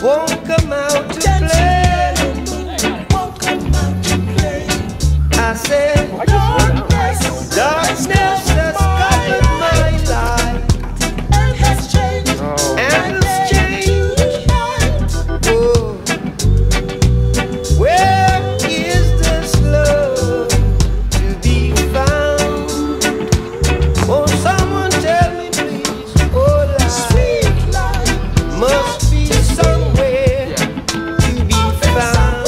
won't come out to play. I said, darkness has covered my life and has changed. Oh, where is this love to be found? Oh, someone tell me please. Oh, sweet life must be somewhere to be found.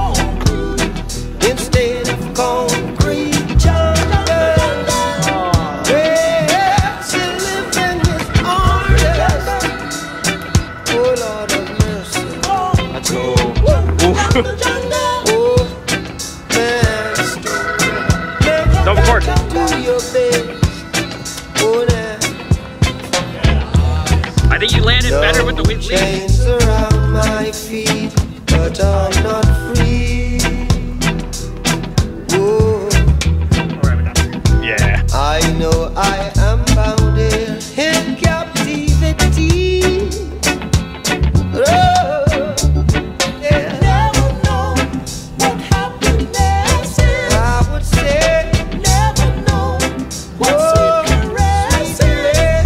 Instead of concrete jungles, where she live in this orange. Oh, Lord of mercy. Let's go. Oh, master, Double chord. do your best. Oh, now. I think you landed better with the wind lead. Chains around my feet, but I'm not free. Oh, Yeah. I know I am bound here in captivity. Oh, yeah. Never know what happiness is. I would say, never know what sweet caress is.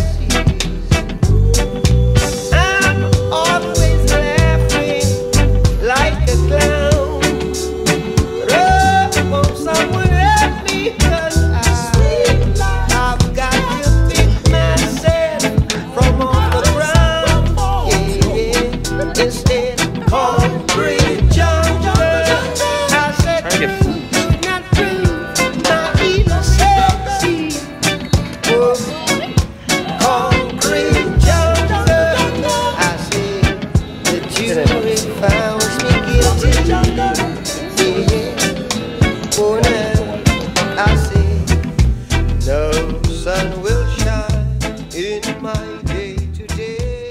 I'm always laughing like a clown. Oh, won't someone help me? 'Cause I've got to pick myself from off the ground. Yeah, instead of concrete jungle, I said, Trying to get- do not prove my innocence. Oh, concrete jungle, I said, the jury found me guilty. Yeah, oh, now I say, no sun will shine in my day today.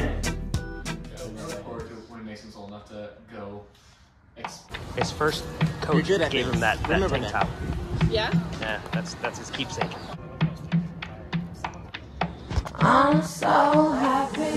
When Mason's old enough to go. His first coach good at gave him that Remember tank that. top. Yeah? Yeah, that's his keepsake. I'm so happy.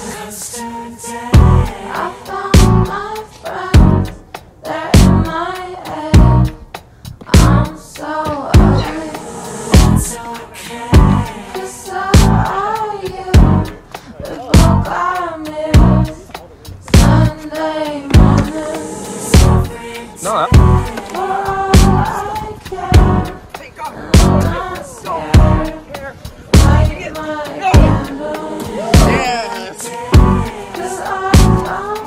I found my friends. They're in my head. I'm so ugly. It's okay. So are you. We both got mirrors. Sunday morning. No, For all I care. And I'm not scared. Light my candle. 'Cause I found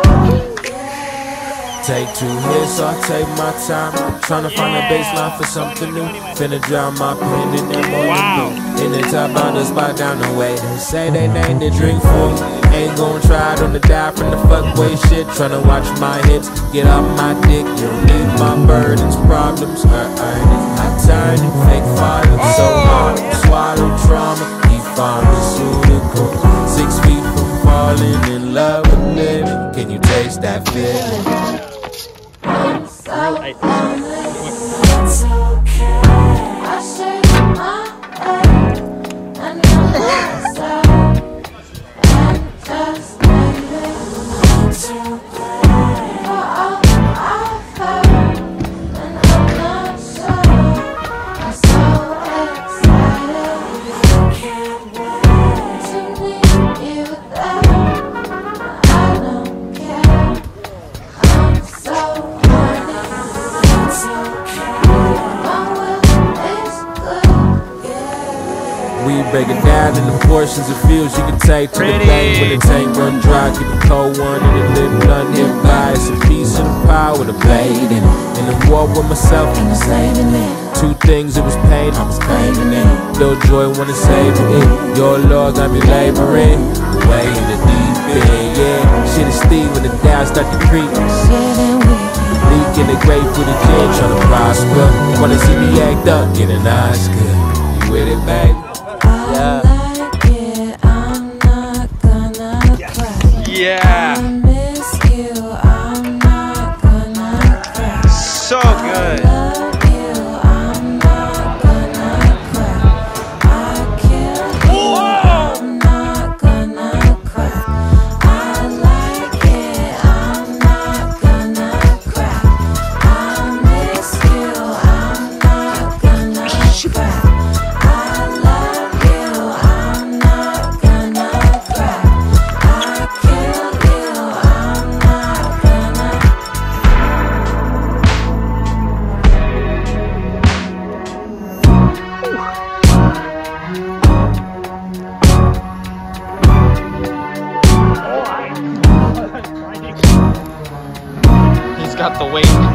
Take 2 hits, so I take my time. Tryna find a baseline for something new. Finna drown my pen in that morning blue. In the top on the spot down the way. They say they named the drink for me. Ain't gon' try it on the die from the fuckboy shit. Tryna watch my hips, get off my dick. You don't need my burdens, problems. I turn and fake father. So hard, swallow trauma. He pharmaceutical. 6 feet from falling in love with living. Can you taste that feeling? I'm so lonely. It's okay. I shake my head and I'm sad and just maybe it's okay. For all I've heard and I'm not sure. I'm so excited. I can't wait to meet you there. I don't care. I'm so horny. It's okay. My will is good. Yeah. We break it down into portions of fuels you can take to the bank when the tank run dry. Keep a cold one and a little none nearby. It's a piece of the pie with a blade in it. In the war with myself and the saving it. 2 things, it was pain, I was craving it. Little joy wanna save it. Your Lord got me laboring. Way in the deep end, yeah. Shit is Steve when the down start to creep. Leak in the grave for the kid, tryna prosper. Wanna see me act up, get an Oscar. You with it, babe? I like it, I'm not gonna cry. Yeah. I miss you, I'm not gonna cry. So good. I love you, I'm not gonna cry. I kill you, I'm not gonna cry. I like cut the weight.